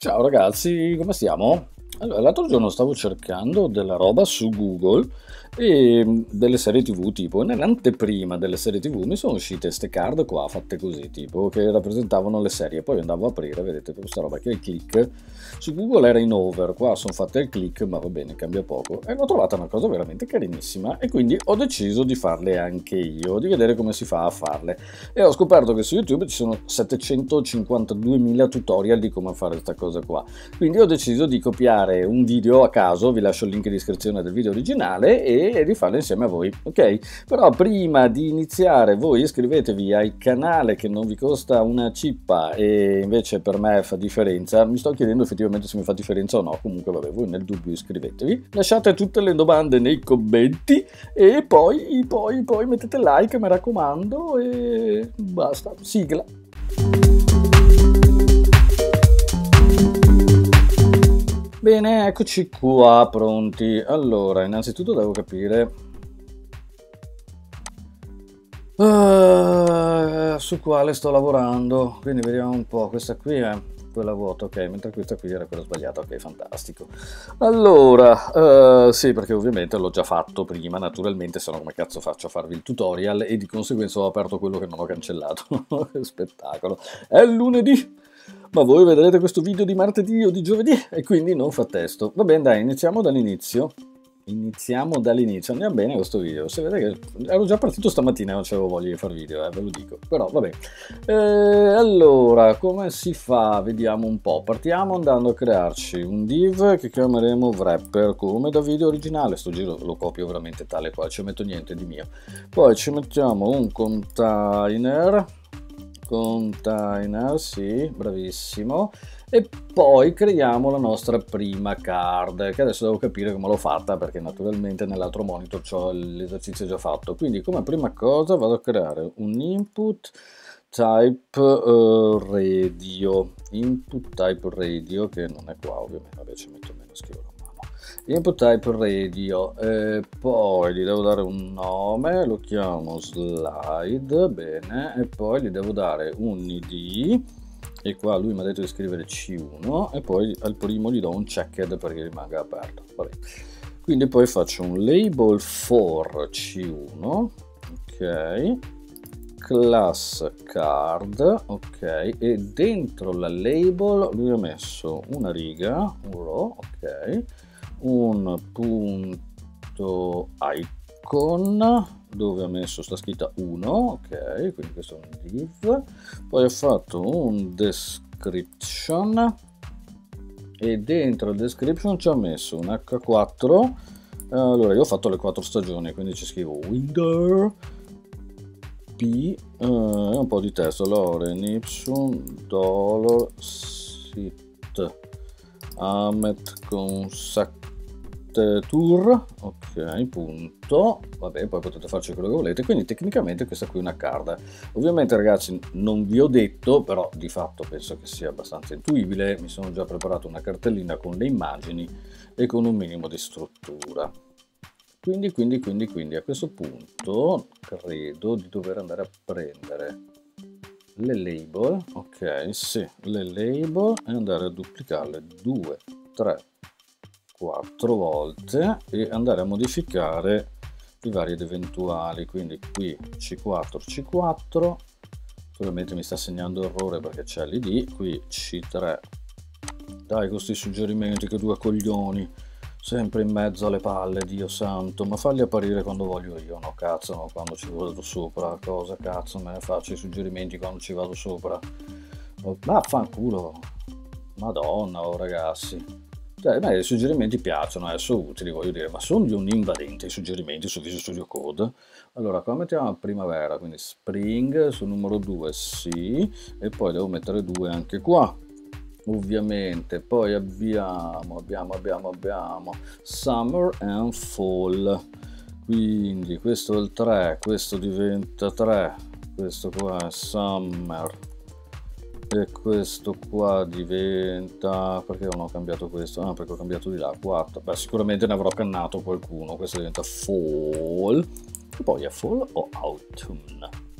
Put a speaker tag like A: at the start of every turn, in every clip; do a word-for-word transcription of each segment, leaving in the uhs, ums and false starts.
A: Ciao ragazzi, come stiamo? Allora, l'altro giorno stavo cercando della roba su Google e mh, delle serie T V tipo, e nell'anteprima delle serie T V mi sono uscite ste card qua fatte così, tipo, che rappresentavano le serie. Poi andavo a aprire, vedete questa roba che è il click. Su Google era in over, qua sono fatte il click, ma va bene, cambia poco. E l'ho trovata una cosa veramente carinissima e quindi ho deciso di farle anche io, di vedere come si fa a farle. E ho scoperto che su YouTube ci sono settecentocinquantaduemila tutorial di come fare questa cosa qua. Quindi ho deciso di copiare un video a caso, vi lascio il link in descrizione del video originale, e rifarlo insieme a voi, ok? Però prima di iniziare voi iscrivetevi al canale che non vi costa una cippa e invece per me fa differenza. Mi sto chiedendo effettivamente se mi fa differenza o no, comunque vabbè, voi nel dubbio iscrivetevi, lasciate tutte le domande nei commenti e poi, poi, poi mettete like, mi raccomando, e basta, sigla. Bene, eccoci qua, pronti. Allora, innanzitutto devo capire uh, su quale sto lavorando, quindi vediamo un po'. Questa qui è quella vuota, ok, mentre questa qui era quella sbagliata, ok, fantastico. Allora, uh, sì, perché ovviamente l'ho già fatto prima, naturalmente, se no come cazzo faccio a farvi il tutorial, e di conseguenza ho aperto quello che non ho cancellato. Che spettacolo. È lunedì! Ma voi vedrete questo video di martedì o di giovedì e quindi non fa testo. Va bene, dai, iniziamo dall'inizio. Iniziamo dall'inizio, andiamo bene questo video. Si vede che ero già partito stamattina e non avevo voglia di fare video, eh, ve lo dico. Però vabbè. Eh, allora, come si fa? Vediamo un po'. Partiamo andando a crearci un div che chiameremo wrapper, come da video originale. Sto giro lo copio veramente tale quale, ci metto niente di mio. Poi ci mettiamo un container. Container, sì, bravissimo. E poi creiamo la nostra prima card, che adesso devo capire come l'ho fatta, perché naturalmente nell'altro monitor ho l'esercizio già fatto. Quindi come prima cosa vado a creare un input type uh, radio, input type radio, che non è qua ovviamente, vabbè, ci metto meno, scrivo input type radio, e poi gli devo dare un nome, lo chiamo slide, bene, e poi gli devo dare un id, e qua lui mi ha detto di scrivere C uno, e poi al primo gli do un checked perché rimanga aperto. Vabbè. Quindi poi faccio un label for C uno, ok, class card, ok, e dentro la label lui ha messo una riga, un row, ok, un punto icon dove ha messo sta scritta uno, ok, quindi questo è un div. Poi ho fatto un description e dentro il description ci ho messo un H quattro. Allora io ho fatto le quattro stagioni, quindi ci scrivo window p eh, un po' di testo, Loren ipsum dolor sit amet consactor, ok, punto, vabbè, poi potete farci quello che volete. Quindi tecnicamente questa qui è una card. Ovviamente ragazzi non vi ho detto, però di fatto penso che sia abbastanza intuibile, mi sono già preparato una cartellina con le immagini e con un minimo di struttura. Quindi, quindi, quindi, quindi a questo punto credo di dover andare a prendere le label, ok, sì, le label, e andare a duplicarle due, tre, quattro volte e andare a modificare i vari ed eventuali. Quindi qui C quattro, C quattro, ovviamente mi sta segnando errore perché c'è l'id, qui C tre, dai con questi suggerimenti, che due coglioni, sempre in mezzo alle palle, Dio santo, ma falli apparire quando voglio io, no cazzo, no, quando ci vado sopra, cosa cazzo me ne faccio i suggerimenti quando ci vado sopra? Ma fanculo, madonna, oh ragazzi. Cioè, beh, i suggerimenti piacciono, eh, sono utili, voglio dire, ma sono di un invadente i suggerimenti su Visual Studio Code. Allora, qua mettiamo primavera, quindi spring sul numero due, sì, e poi devo mettere due anche qua, ovviamente. Poi abbiamo, abbiamo, abbiamo, abbiamo summer and fall, quindi questo è il tre, questo diventa tre, questo qua è summer, e questo qua diventa, perché non ho cambiato questo? Ah, perché ho cambiato di là, quattro, beh sicuramente ne avrò cannato qualcuno. Questo diventa fall, e poi è fall o autumn?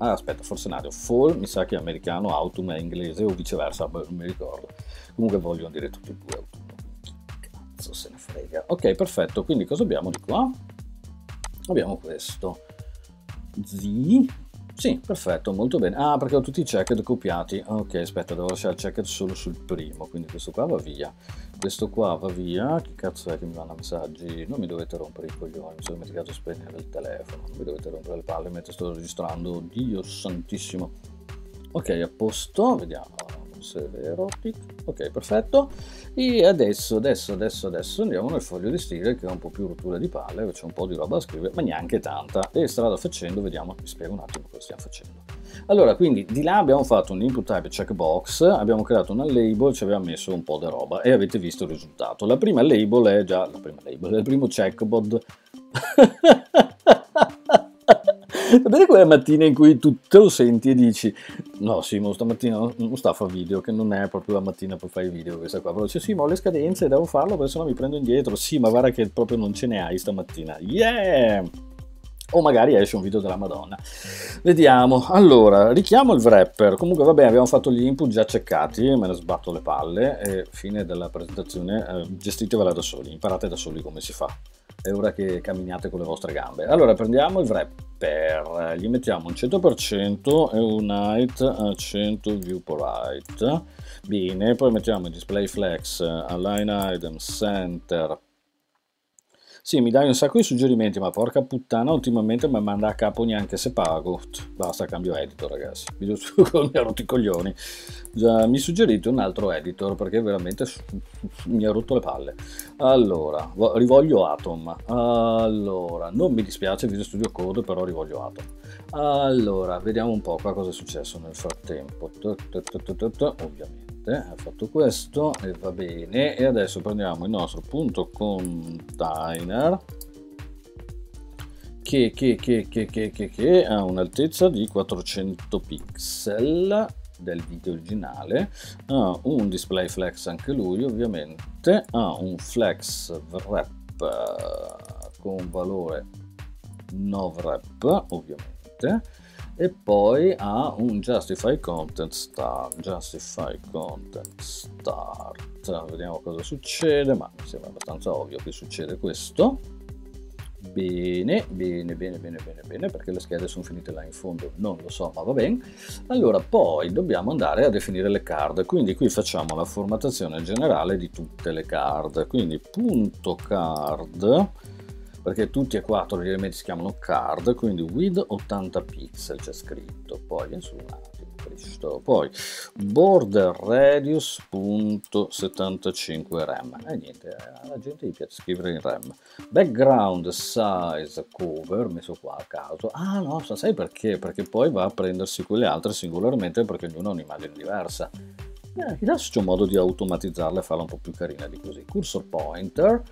A: ah aspetta, forse Nadio, fall mi sa che è americano, autumn è inglese o viceversa, beh, non mi ricordo. Comunque vogliono dire tutti e due autunno, che cazzo se ne frega. Ok, perfetto, quindi cosa abbiamo di qua? Abbiamo questo Z, sì, perfetto, molto bene. Ah, perché ho tutti i checked copiati. Ok, aspetta, devo lasciare il checked solo sul primo, quindi questo qua va via. Questo qua va via. Che cazzo è che mi vanno messaggi? Non mi dovete rompere i coglioni, mi sono dimenticato di spegnere il telefono. Non mi dovete rompere le palle mentre sto registrando. Dio santissimo. Ok, a posto, vediamo se è vero. Ok, perfetto. E adesso, adesso, adesso, adesso andiamo nel foglio di stile che ha un po' più rottura di palle, c'è un po' di roba da scrivere, ma neanche tanta. E strada facendo, vediamo, vi spiego un attimo cosa stiamo facendo. Allora, quindi di là abbiamo fatto un input type checkbox, abbiamo creato una label, ci aveva messo un po' di roba e avete visto il risultato. La prima label è già, la prima label, è il primo checkbox. Sapete quella mattina in cui tu te lo senti e dici no Simo, stamattina non sta a fare video, che non è proprio la mattina per fare i video questa qua, però dice sì ma ho le scadenze, devo farlo perché sennò mi prendo indietro, sì ma guarda che proprio non ce ne hai stamattina, yeah! O magari esce un video della Madonna. Vediamo, allora, richiamo il wrapper, comunque vabbè abbiamo fatto gli input già checcati, me ne sbatto le palle e fine della presentazione, eh, gestitevela da soli, imparate da soli come si fa. È ora che camminiate con le vostre gambe. Allora prendiamo il wrapper, gli mettiamo un cento per cento e un height a cento viewPorite. Bene, poi mettiamo il display flex, align item, center. Sì, mi dai un sacco di suggerimenti, ma porca puttana, ultimamente mi manda a capo neanche se pago. Basta, cambio editor, ragazzi. Mi ha rotto i coglioni. Già, mi suggerite un altro editor, perché veramente mi ha rotto le palle. Allora, rivoglio Atom. Allora, non mi dispiace Visual Studio Code, però rivoglio Atom. Allora, vediamo un po' qua cosa è successo nel frattempo. Ovviamente. Ha fatto questo e va bene, e adesso prendiamo il nostro punto container che, che, che, che, che, che, che ha un'altezza di quattrocento pixel del video originale, ha un display flex anche lui ovviamente, ha un flex wrap con valore no wrap ovviamente, e poi ha un justify content start, justify content start, vediamo cosa succede, ma mi sembra abbastanza ovvio che succede questo. Bene, bene, bene, bene, bene, bene, perché le schede sono finite là in fondo, non lo so, ma va bene. Allora, poi dobbiamo andare a definire le card, quindi qui facciamo la formattazione generale di tutte le card, quindi punto card, perché tutti e quattro gli elementi si chiamano card, quindi width ottanta pixel c'è scritto, poi su un attimo, Cristo, poi border radius punto settantacinque rem, e eh, niente, alla gente gli piace scrivere in rem, background size cover, messo qua a caso, ah no, sai perché? Perché poi va a prendersi quelle altre singolarmente perché ognuno ha un'immagine diversa. Eh, adesso c'è un modo di automatizzarla e farla un po' più carina di così, cursor pointer,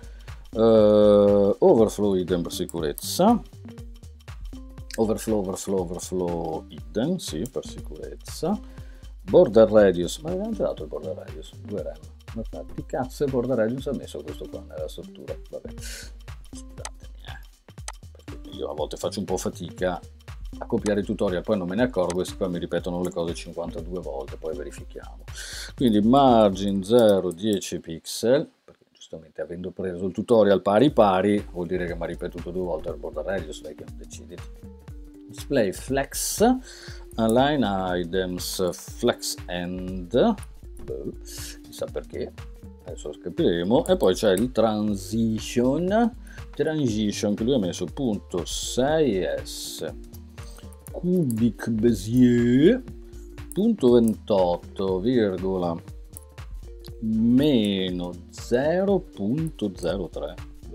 A: Uh, overflow hidden per sicurezza, overflow overflow overflow hidden, sì, per sicurezza, border radius, ma abbiamo già dato il border radius, due rem, ma che cazzo il border radius ha messo questo qua nella struttura, vabbè, scusatemi, eh. Perché io a volte faccio un po' fatica a copiare i tutorial, poi non me ne accorgo e qua mi ripetono le cose cinquantadue volte, poi verifichiamo. Quindi margin zero dieci pixel, giustamente avendo preso il tutorial pari pari vuol dire che mi ha ripetuto due volte il border radius, lei che non decide. Display flex, align items flex end, chissà perché, adesso lo capiremo, e poi c'è il transition, transition che lui ha messo punto sei s, cubic bezier, punto ventotto, virgola, meno zero punto zero tre,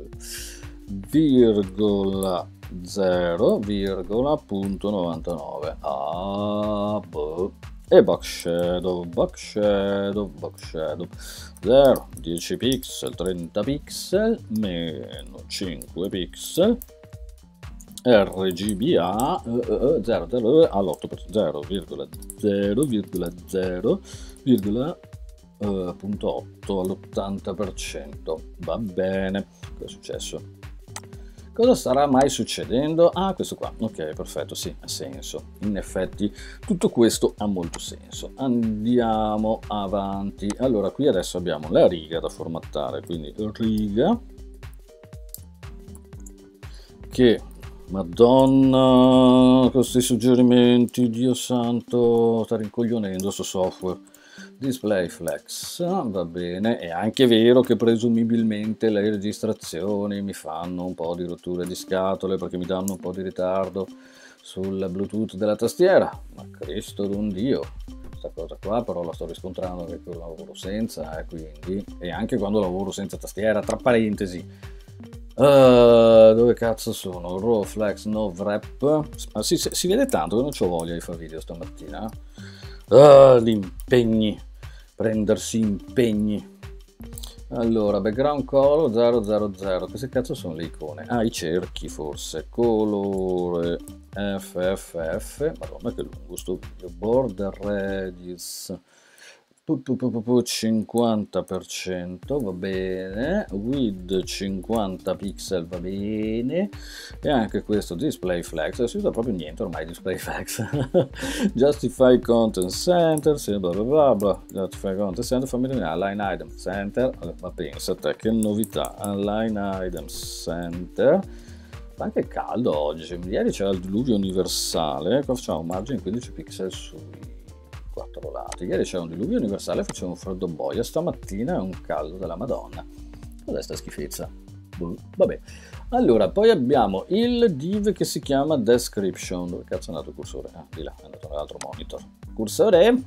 A: virgola zero, virgola punto novantanove, ah, boh. E box shadow, box shadow, box shadow, zero, dieci pixel, trenta pixel, meno cinque pixel, R G B A uh, uh, zero, zero all'otto per cento, zero virgola zero virgola zero virgola otto all'ottanta per cento. Va bene, cosa è successo? Cosa starà mai succedendo? Ah, questo qua, ok, perfetto, sì, ha senso. In effetti tutto questo ha molto senso. Andiamo avanti. Allora, qui adesso abbiamo la riga da formattare, quindi riga che, madonna, questi suggerimenti, Dio santo, sta rincoglionendo sto software. Display flex, va bene, è anche vero che presumibilmente le registrazioni mi fanno un po' di rotture di scatole perché mi danno un po' di ritardo sul Bluetooth della tastiera, ma Cristo d'un Dio, questa cosa qua però la sto riscontrando anche quando lavoro senza, e quindi, e anche quando lavoro senza tastiera, tra parentesi. Uh, dove cazzo sono? Raw, flex, no wrap. Ah, si, si vede tanto che non c'ho voglia di fare video stamattina. Uh, gli impegni, prendersi impegni. Allora, background color zero zero zero. Queste cazzo sono le icone? Ah, i cerchi forse. Colore F F F. Madonna che lungo sto video. Border radius cinquanta per cento, va bene, width cinquanta pixel, va bene, e anche questo display flex, non si usa proprio niente ormai display flex. Justify content center, sì, bla bla bla bla, justify content center, fammi vedere, align item center, ma pensa a te che novità, align item center. Fa anche caldo oggi, ieri c'era il diluvio universale, qua facciamo un margine quindici pixel sui quattro lati. Ieri c'era un diluvio universale, faceva un freddo boia, stamattina è un caldo della Madonna. Cos'è sta schifezza? Vabbè. Allora, poi abbiamo il div che si chiama description. Dove cazzo è andato il cursore? Ah, di là, è andato nell'altro monitor. Cursore.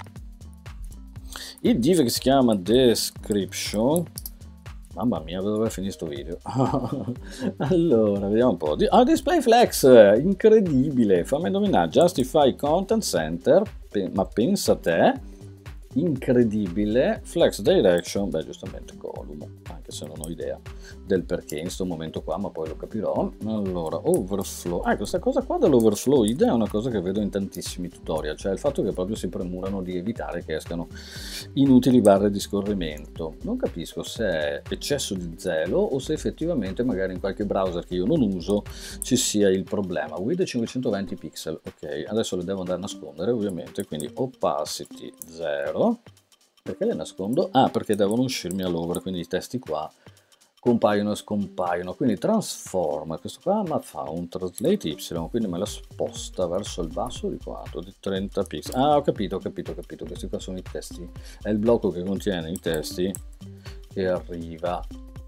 A: Il div che si chiama description. Mamma mia, dove finire sto video? Allora, vediamo un po'. Ah, display flex, incredibile. Fammi indovinare, justify content center, ma pensa a te, incredibile, flex direction, beh giustamente column, anche se non ho idea del perché in questo momento qua, ma poi lo capirò. Allora, overflow, ah, questa cosa qua dell'overflow I D è una cosa che vedo in tantissimi tutorial, cioè il fatto che proprio si premurano di evitare che escano inutili barre di scorrimento. Non capisco se è eccesso di zelo o se effettivamente magari in qualche browser che io non uso ci sia il problema. Width cinquecentoventi pixel, ok, adesso le devo andare a nascondere ovviamente, quindi opacity zero. Perché le nascondo? Ah, perché devono uscirmi all'over, quindi i testi qua compaiono e scompaiono. Quindi transforma, questo qua ma fa un translate y, quindi me la sposta verso il basso di quanto? Di trenta pixel. Ah, ho capito, ho capito, ho capito, questi qua sono i testi, è il blocco che contiene i testi che arriva.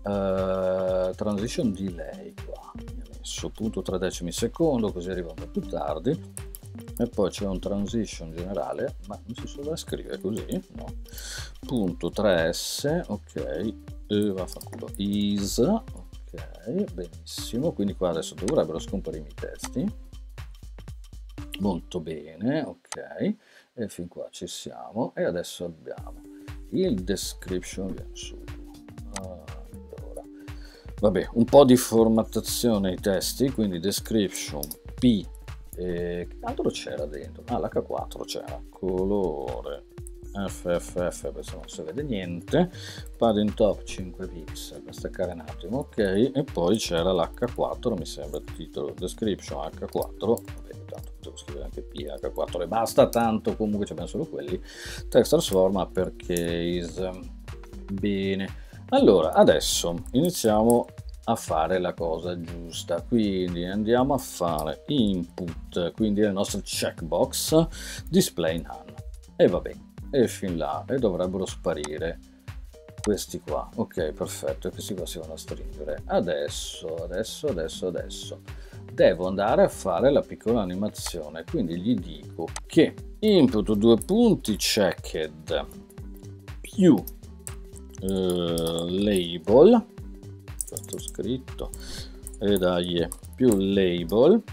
A: Uh, transition delay qua, mi ha messo punto tre decimi secondo, così arriva un po' più tardi. E poi c'è un transition generale, ma non si sa scrivere così, no? Punto tre S, ok, e vaffanculo, is, ok, benissimo, quindi qua adesso dovrebbero scomparire i testi, molto bene, ok, e fin qua ci siamo, e adesso abbiamo il description, viene su, allora, vabbè, un po' di formattazione ai testi, quindi description P, e che altro c'era dentro? Ah, l'H quattro c'era, colore F F F, questo non si vede niente, padding top cinque pixel per staccare un attimo, ok, e poi c'era l'H quattro, mi sembra il titolo, description H quattro, vabbè, tanto potevo scrivere anche P H quattro e basta, tanto comunque c'abbiamo solo quelli, text transforma per case, bene. Allora, adesso iniziamo a fare la cosa giusta, quindi andiamo a fare input, quindi le nostre checkbox display none, e va bene, e fin là, e dovrebbero sparire questi qua, ok, perfetto, e questi qua si vanno a stringere. Adesso, adesso, adesso, adesso devo andare a fare la piccola animazione, quindi gli dico che input due punti checked più eh, label, questo scritto, e dai, più label,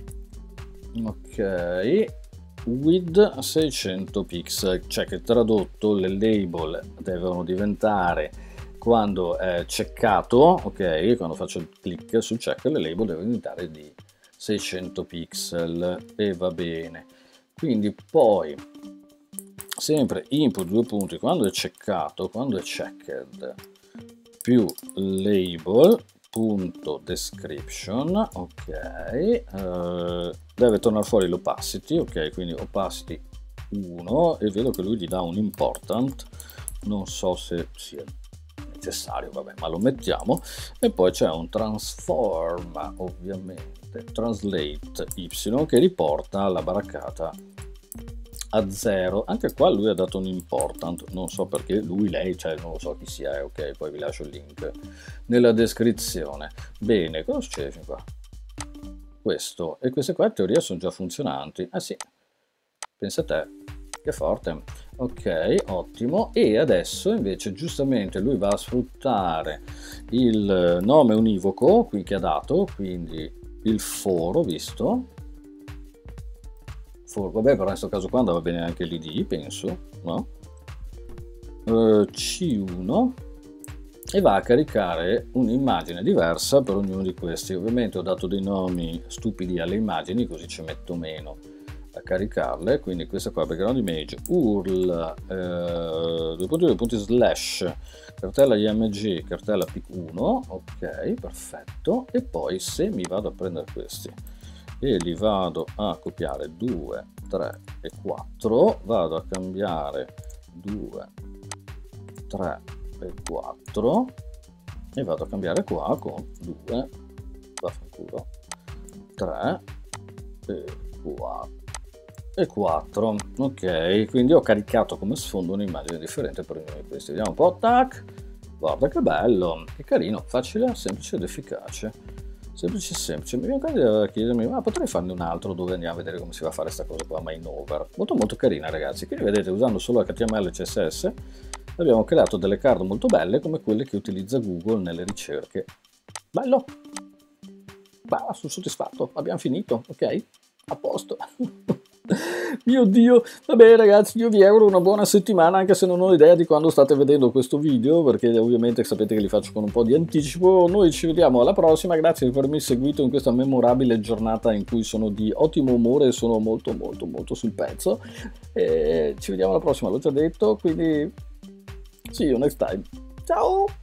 A: ok, with seicento pixel, cioè che tradotto le label devono diventare, quando è checkato, ok, quando faccio il click sul check, le label devono diventare di seicento pixel, e va bene. Quindi poi sempre input due punti, quando è checkato, quando è checked, più label punto description, ok, eh, deve tornare fuori l'opacity, ok, quindi opacity uno, e vedo che lui gli dà un important, non so se sia necessario, vabbè, ma lo mettiamo. E poi c'è un transform, ovviamente translate y, che riporta la baraccata a zero. Anche qua lui ha dato un important, non so perché, lui, lei, cioè non lo so chi sia, è ok, poi vi lascio il link nella descrizione. Bene, cosa succede fin qua? Questo, e queste qua in teoria sono già funzionanti. Ah sì, pensa a te, che forte. Ok, ottimo. E adesso invece giustamente lui va a sfruttare il nome univoco qui che ha dato, quindi il foro, visto? For, vabbè, però in questo caso qua andava bene anche l'I D, penso, no? Uh, C uno, e va a caricare un'immagine diversa per ognuno di questi. Ovviamente ho dato dei nomi stupidi alle immagini, così ci metto meno a caricarle. Quindi questa qua, background image, url, eh, due punti, due punti, slash, cartella img, cartella pic uno, ok, perfetto. E poi se mi vado a prendere questi e li vado a copiare due, tre e quattro, vado a cambiare due, tre e quattro e vado a cambiare qua con due, vaffanculo, tre e quattro e quattro, ok, quindi ho caricato come sfondo un'immagine differente per ognuno di questi. Vediamo un po', tac, guarda che bello, che carino, facile, semplice ed efficace. Semplice semplice. Mi viene a chiedermi, ma potrei farne un altro dove andiamo a vedere come si va a fare questa cosa qua, ma in over. Molto molto carina, ragazzi. Quindi vedete, usando solo H T M L e C S S abbiamo creato delle card molto belle come quelle che utilizza Google nelle ricerche. Bello! Bah, sono soddisfatto, abbiamo finito, ok? A posto. Mio Dio, vabbè ragazzi, io vi auguro una buona settimana, anche se non ho idea di quando state vedendo questo video, perché ovviamente sapete che li faccio con un po' di anticipo. Noi ci vediamo alla prossima, grazie di avermi seguito in questa memorabile giornata in cui sono di ottimo umore e sono molto molto molto sul pezzo. E ci vediamo alla prossima, l'ho già detto, quindi see you next time. Ciao!